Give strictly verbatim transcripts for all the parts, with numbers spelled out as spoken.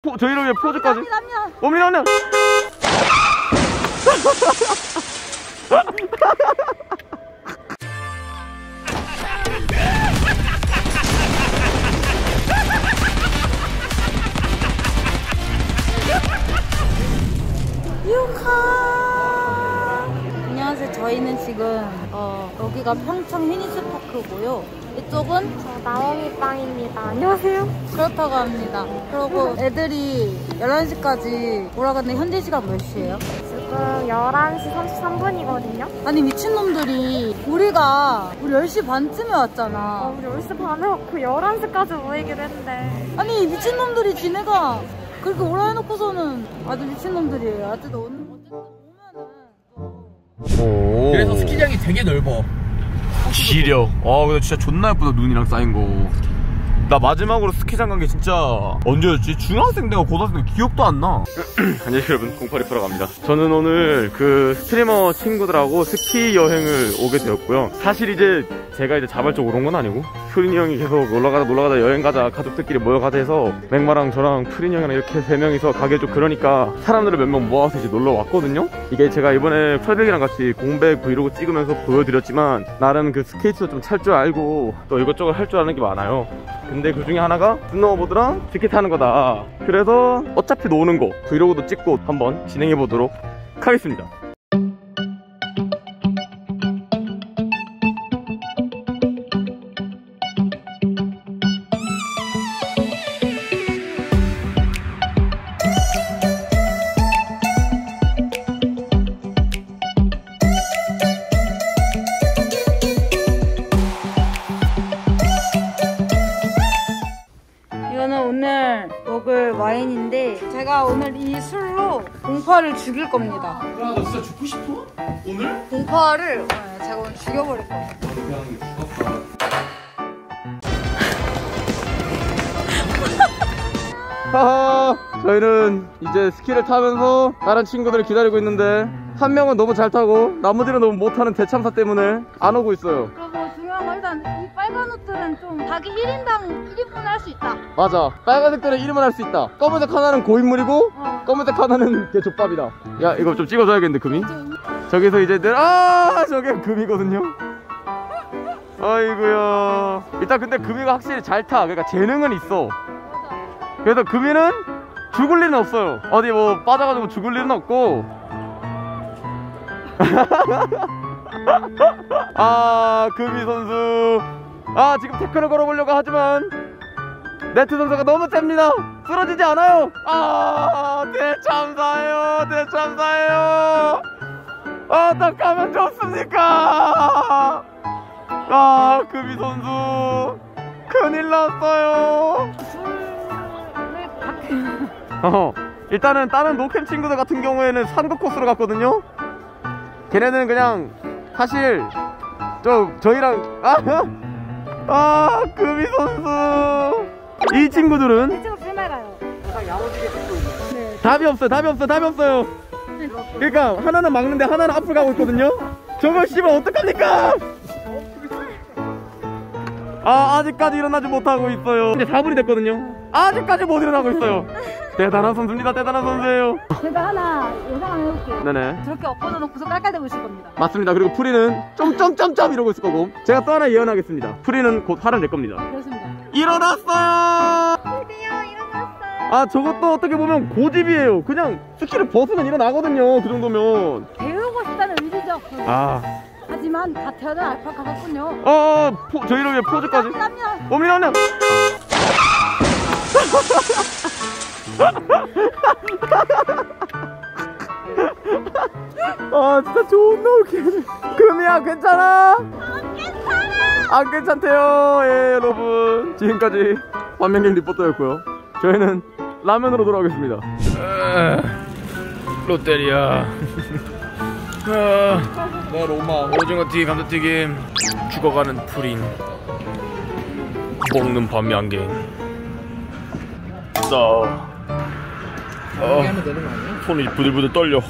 포, 저희를 위해 포즈까지. 오미나 오미나. 유하. 안녕하세요. 저희는 지금 어, 여기가 평창 휴니스파크고요. 이쪽은 저 나영이 빵입니다. 안녕하세요. 그렇다고 합니다. 그리고 애들이 열한 시까지 오라가는데 현재 시간 몇 시예요? 지금 열한 시 삼십삼 분이거든요. 아니 미친놈들이 우리가 우리 열 시 반쯤에 왔잖아. 어, 우리 열 시 반에 왔고 열한 시까지 모이기로 했는데. 아니 미친놈들이 지네가 그렇게 오라 해놓고서는 아주 미친놈들이에요. 어쨌든 오면은 오. 그래서 스키장이 되게 넓어. 지려. 아 근데 진짜 존나 예쁘다. 눈이랑 쌓인 거. 나 마지막으로 스키장 간 게 진짜 언제였지? 중학생 때가 고등학생 때 기억도 안 나. 안녕하세요 여러분, 공팔이 프로 갑니다. 저는 오늘 그 스트리머 친구들하고 스키 여행을 오게 되었고요. 사실 이제 제가 이제 자발적으로 온 건 아니고 프린이 형이 계속 놀러가다 놀러가다 여행 가자, 가족들끼리 모여가자 해서 맥마랑 저랑 프린이 형이랑 이렇게 세 명이서 가게 좀 그러니까 사람들을 몇 명 모아서 이제 놀러 왔거든요. 이게 제가 이번에 철벽이랑 같이 공백 브이로그 찍으면서 보여드렸지만 나름 그 스케이트도 좀 찰 줄 알고 또 이것저것 할 줄 아는 게 많아요. 근데 그 중에 하나가 스노우보드랑 스키 타는 거다. 그래서 어차피 노는 거 브이로그도 찍고 한번 진행해 보도록 하겠습니다. 이거는 오늘 먹을 와인인데 제가 오늘 이 술로 공파를 죽일 겁니다. 야, 너 진짜 죽고 싶어? 오늘? 공파를 네, 제가 오늘 죽여버릴 겁니다. 하하, 저희는 이제 스키를 타면서 다른 친구들을 기다리고 있는데 한 명은 너무 잘 타고 나머지는 너무 못하는 대참사 때문에 안 오고 있어요. 그리고 중요한 건 일단 이 빨간 옷들은 좀 자기 일 인당 일 인분 할 수 있다. 맞아, 빨간색들은 이름을 할 수 있다. 검은색 하나는 고인물이고 어. 검은색 하나는 개족밥이다. 야, 이거 좀 찍어줘야겠는데 금이? 저기서 이제 늘 아 저게 금이거든요. 아이고야. 일단 근데 금이가 확실히 잘 타. 그러니까 재능은 있어. 그래서 금이는 죽을 일은 없어요. 어디 뭐 빠져가지고 죽을 일은 없고. 아 금이 선수, 아 지금 태클을 걸어보려고 하지만 네트 선수가 너무 셉니다. 쓰러지지 않아요. 아 대참사예요, 대참사예요. 어떡하면 좋습니까? 아 금이 선수 큰일 났어요. 어, 일단은 다른 노캠 친구들 같은 경우에는 산거 코스로 갔거든요. 걔네는 그냥 사실 저 저희랑 아, 아 금이 선수, 이 친구들은 지금 불말가요. 네. 답이 없어요. 답이 없어요. 답이 없어요. 그러니까 하나는 막는데 하나는 앞으로 가고 있거든요. 저걸 씨발 어떡합니까? 아 아직까지 일어나지 못하고 있어요. 이제 사 분이 됐거든요. 아직까지 못 일어나고 있어요. 대단한 선수입니다. 대단한 선수예요. 제가 하나 예상 한번 해볼게요. 네네, 저렇게 엎어져 놓고서 깔깔대고 있을 겁니다. 맞습니다. 그리고 프리는 점점점점 이러고 있을 거고, 제가 또 하나 예언하겠습니다. 프리는 곧 화를 낼 겁니다. 그렇습니다. 일어났어요. 드디어 일어났어요. 아 저것도 어떻게 보면 고집이에요. 그냥 스키를 벗으면 일어나거든요. 그 정도면. 배우고 싶다는 의지죠. 아 하지만 다 태어난 알파카였군요. 어, 포, 저희를 위해 포즈까지. 오미나 오미나. 아 진짜 존나 웃기네. 금이야 괜찮아? 안 괜찮아. 안 괜찮대요. 예 여러분, 지금까지 반면경 리포터였고요. 저희는 라면으로 돌아오겠습니다. 아, 롯데리아. 아, 나 로마. 오징어튀김, 감자튀김. 죽어가는 프린. 먹는 밤양갱. 나 어, 손이 부들부들 떨려.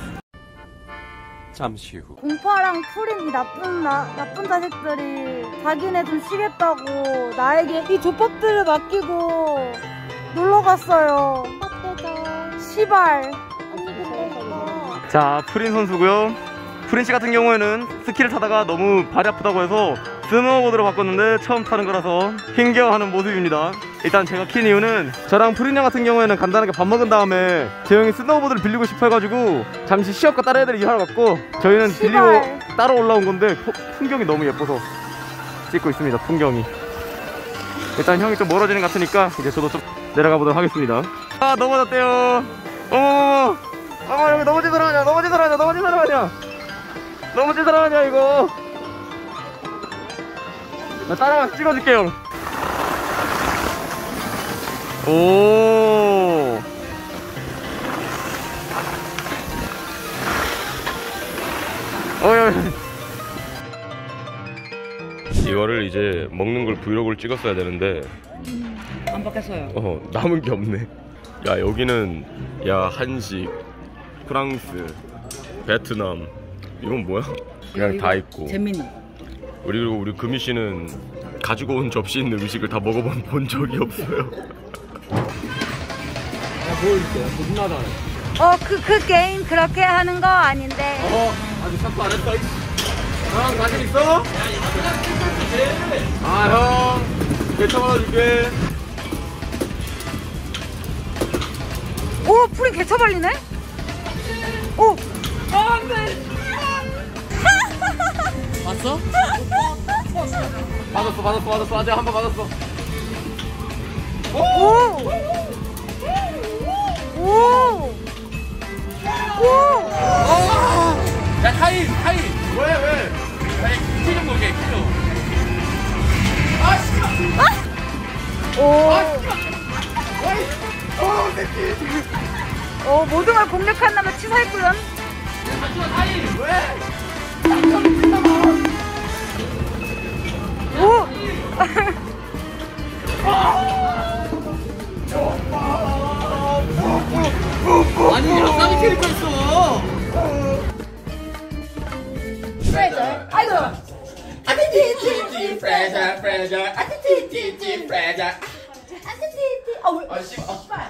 잠시 후. 공파랑 프린 이 나쁜 나, 나쁜 자식들이 자기네 좀 쉬겠다고 나에게 이 족밥들을 맡기고 놀러 갔어요. 어때죠? 시발. 자, 프린 선수고요. 프린 씨 같은 경우에는 스키를 타다가 너무 발이 아프다고 해서 스노우보드로 바꿨는데 처음 타는 거라서 힘겨워하는 모습입니다. 일단 제가 킨 이유는 저랑 프린 형 같은 경우에는 간단하게 밥 먹은 다음에 제 형이 스노우보드를 빌리고 싶어 해가지고 잠시 쉬었고 다른 애들이 일하러 갔고 저희는 빌리고 따로 올라온 건데 포, 풍경이 너무 예뻐서 찍고 있습니다. 풍경이. 일단 형이 좀 멀어지는 것 같으니까 이제 저도 좀 내려가 보도록 하겠습니다. 아, 넘어졌대요. 어머머머. 아, 여기 넘어진 사람 아니야. 넘어진 사람 아니야. 넘어진 사람 아니야. 넘어진 사람 아니야 이거. 나 따라가서 찍어줄게요. 오. 어이. 이거를 이제 먹는 걸 브이로그를 찍었어야 되는데 안 바뀌었어요. 어, 남은 게 없네. 야, 여기는 야 한식, 프랑스, 베트남, 이건 뭐야? 그냥 다 있고. 재민이. 우리 그리고 우리 금희 씨는 가지고 온 접시 있는 음식을 다 먹어본 본 적이 없어요. 어, 그, 그 게임 그렇게 하는 거 아닌데. 어, 아직 샷도 안 했어. 형, 자신 있어? 아, 형, 개차 받아줄게. 오, 풀이 개처발리네? 오! 아, 안 돼! 봤어? 받았어, 받았어, 받았어. 아직 한 번 받았어. 오! 오! 오! 야 타임 타임. 왜, 왜? 키 좀 보게 키 좀. 오! 어, 새끼. 어, 모든 걸 공략한다면 치사했구요. 잠시만 타임. 왜? 오! 아니 야삼이 캐릭터 있어. 아이고! 아티티티티 프레셔 프레셔 아티티티티 프레셔. 아, 왜? 아 씨.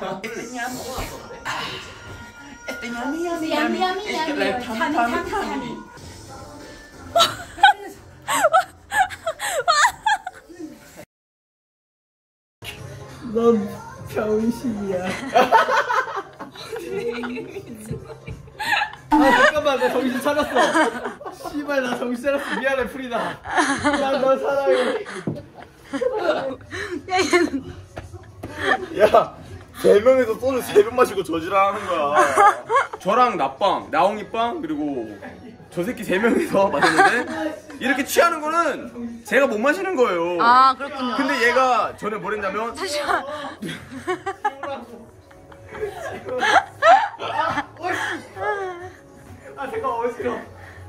넌 병신이야. 아 잠깐만 나 정신 차렸어. 씨발 나 정신 차렸어. 미안해 프리다. 난 너 사랑해. 야, 얘는. 야, 세 명에서 소주 세 병 마시고 저지랄하는 거야. 저랑 나빵, 나홍이빵 그리고 저 새끼 세 명이서 마셨는데 이렇게 취하는 거는 제가 못 마시는 거예요. 아, 그렇군요. 근데 얘가 전에 뭘 했냐면 잠시만. 아 잠깐 어지러워.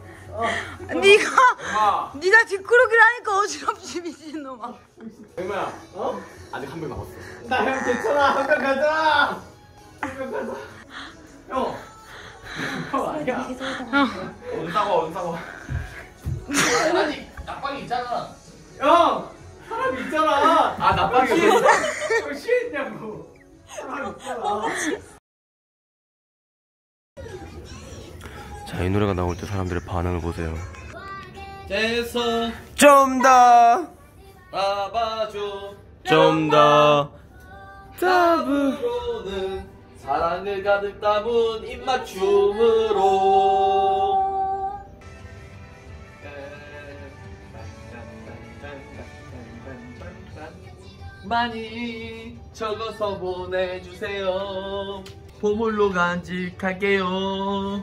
니가 니가 뒷구르기를 하니까 어지럽지 미친놈아. 백마야, 어? 아직 한 병 남았어. 나 형 괜찮아. 한 명 가자. 한 명 가자. 형. 형 아니야. 온사과 온사과. 아니 낙방이 있잖아. 형! 사람이 있잖아. 아 나빵이 형 취했냐고. 사람 있잖아. 자, 이 노래가 나올 때 사람들의 반응을 보세요. 됐어. 좀 더, 알아봐줘. 좀 더. 답으로는 사랑을 가득 담은 입맞춤으로. 많이 적어서 보내주세요. 보물로 간직할게요.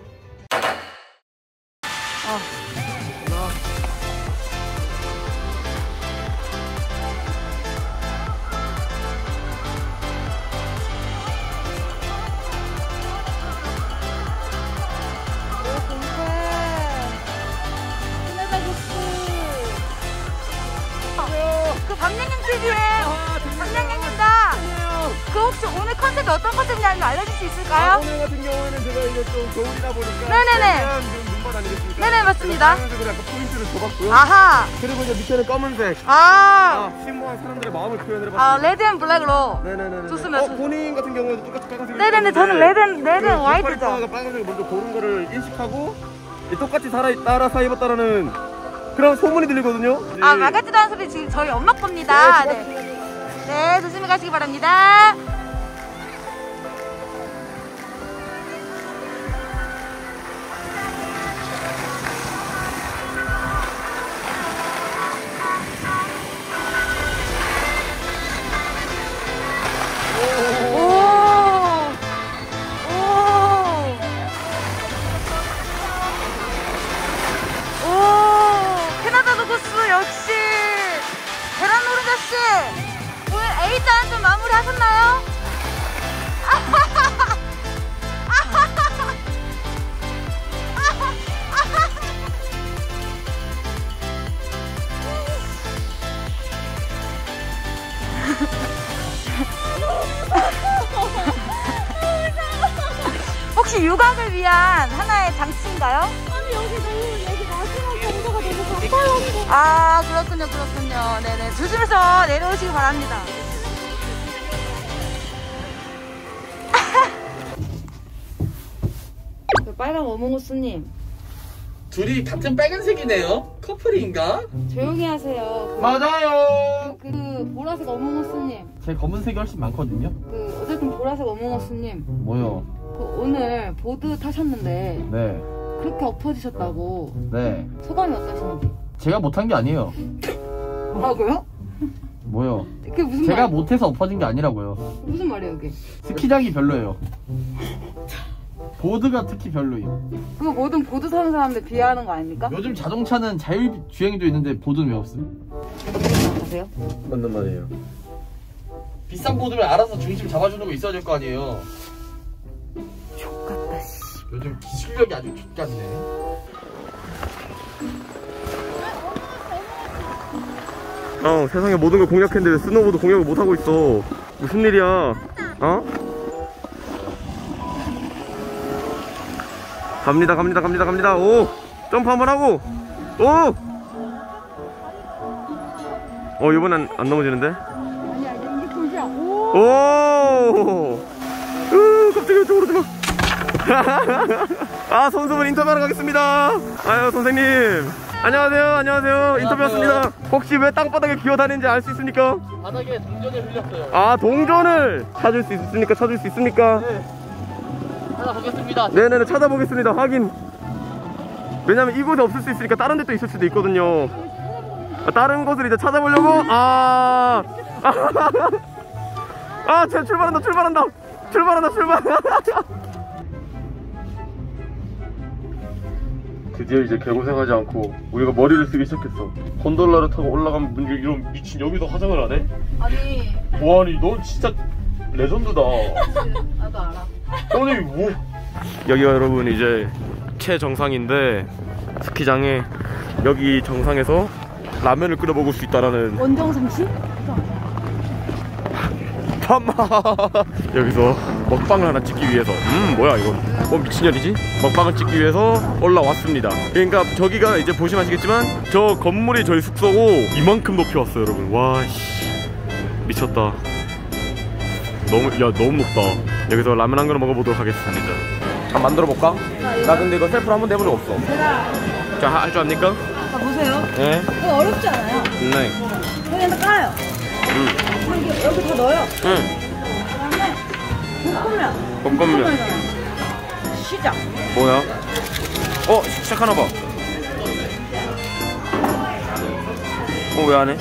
그 박량님 티비에 박량님입니다. 그 혹시 오늘 컨셉이 어떤 컨셉인지 알려줄 수 있을까요? 오늘 같은 경우에는 제가 이제 좀 겨울이다 보니까 네네네. 그냥 좀 번 아니겠습니까? 네네, 맞습니다. 빨간색으로 약간 포인트를 줘봤고요. 아하. 그리고 이제 밑에는 검은색. 아. 아, 심오한 사람들의 마음을 표현해봤습니다. 아, 레드 앤 블랙으로. 네네네. 좋습니다. 어, 본인 같은 경우에도 똑같이 빨간색을. 네네네, 저는 레드 앤, 레드 앤 화이트죠. 빨간색을 먼저 고른 거를 인식하고 똑같이 살아, 따라서 입었다라는 그런 소문이 들리거든요. 아, 말 같지도 않은 소리 지금 저희 엄마 겁니다. 네. 네, 조심히 가시기 바랍니다. 역시 계란 노른자 씨 오늘 A단 좀 마무리 하셨나요? 혹시 유곽을 위한 하나의 장치인가요? 아니 여기 너무 여기 마지막 정도가 너무 가까워서. 아, 그렇군요, 그렇군요. 네네, 조심해서 내려오시기 바랍니다. 빨간 어몽우스님, 둘이 같은 빨간색이네요. 커플인가? 조용히 하세요. 맞아요. 그, 그 보라색 어몽우스님, 제 검은색이 훨씬 많거든요. 그 어쨌든 보라색 어몽우스님, 뭐요? 그 오늘 보드 타셨는데 네. 그렇게 엎어지셨다고 네. 소감이 어떠신지? 제가 못한 게 아니에요. 뭐라고요? 뭐요? 그게 무슨 제가 말? 못해서 엎어진 게 아니라고요. 무슨 말이에요, 그게? 스키장이 별로예요. 보드가 특히 별로예요. 그거 모든 보드 타는 사람들 비하하는 거 아닙니까? 요즘 자동차는 자율주행도 있는데 보드는 왜 없음? 어떻게 생각하세요? 맞는 말이에요. 비싼 보드면 알아서 중심 잡아주는 거 있어야 될 거 아니에요. 족같다 씨. 요즘 기술력이 아주 좋겠네. 어, 세상에 모든 걸 공략했는데 왜 스노우보드 공략을 못하고 있어. 무슨 일이야? 어? 갑니다 갑니다 갑니다 갑니다. 오! 점프 한번 하고 오! 어, 이번엔 안 넘어지는데? 아니야, 이게 보자. 오! 오! 으, 갑자기 이쪽으로 좀. 아, 선수분 인터뷰하러 가겠습니다. 아유, 선생님. 안녕하세요, 안녕하세요. 인터뷰 왔습니다. 혹시 왜 땅바닥에 기어다니는지 알 수 있습니까? 바닥에 동전을 흘렸어요. 아, 동전을 찾을 수 있습니까? 찾을 수 있습니까? 네. 찾아보겠습니다. 네네네, 찾아보겠습니다. 확인. 왜냐면 이곳에 없을 수 있으니까 다른 데 또 있을 수도 있거든요. 아, 다른 곳을 이제 찾아보려고. 아, 아, 쟤 출발한다, 출발한다, 출발한다, 출발. 드디어 이제 개고생하지 않고 우리가 머리를 쓰기 시작했어. 곤돌라를 타고 올라가면 이런 미친 여기도 화장을 안 해? 아니, 와, 아니 넌 진짜 레전드다. 나도 알아. 아니 뭐? 여기가 여러분 이제 최정상인데 스키장에 여기 정상에서 라면을 끓여 먹을 수 있다라는 원정상시? 참마. 여기서 먹방을 하나 찍기 위해서 음 뭐야 이건 어 미친년이지? 먹방을 찍기 위해서 올라왔습니다. 그러니까 저기가 이제 보시면 아시겠지만 저 건물이 저희 숙소고 이만큼 높이 왔어요 여러분. 와씨 미쳤다. 너무 야 너무 높다. 여기서 라면 한 그릇 먹어보도록 하겠습니다. 한번 만들어 볼까? 나 근데 이거 셀프로 한번 해본 적 없어. 제가 자, 할 줄 압니까? 자 보세요. 네. 이거 어렵지 않아요. 네. 그냥 까요. 음. 여기, 여기 다 넣어요. 응. 그다음에 볶으면. 볶음면. 시작. 뭐야? 어, 시작하나 봐. 어, 왜 안 해?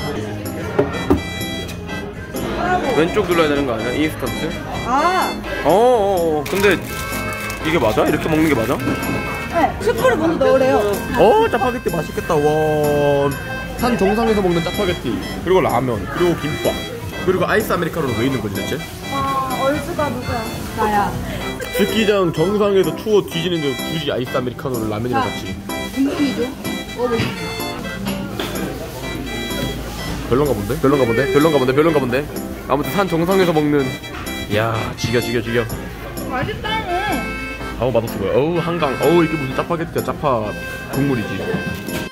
왼쪽 눌러야 되는 거 아니야? 인스턴트? 아, 어, 어, 어. 근데 이게 맞아? 이렇게 먹는 게 맞아? 네. 스프를 먼저 넣으래요. 어, 짜파게티 맛있겠다. 와. 산 정상에서 먹는 짜파게티. 그리고 라면. 그리고 김밥. 그리고 아이스 아메리카노는 왜 있는 거지 대체? 아, 얼주가 누구야? 나야. 스키장 정상에서 추워 뒤지는데 굳이 아이스 아메리카노를 라면이랑 같이. 궁금이죠? 먹어보시죠. 별론가 본데? 별론가 본데? 별론가 본데? 별론가 본데? 아무튼 산 정상에서 먹는. 이야, 지겨 지겨 지겨. 맛있다네. 아우 맛없어 보여. 어우 한강. 어우 이게 무슨 짜파게티야. 짜파 국물이지.